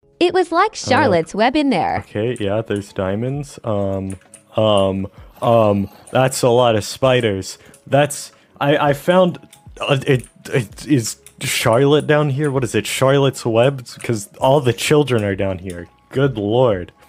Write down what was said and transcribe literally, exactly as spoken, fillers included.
It was like Charlotte's Web in there. Okay, yeah, there's diamonds. Um, um, um, that's a lot of spiders. That's, I, I found, uh, it, it is Charlotte down here? What is it, Charlotte's Web? Because all the children are down here. Good lord.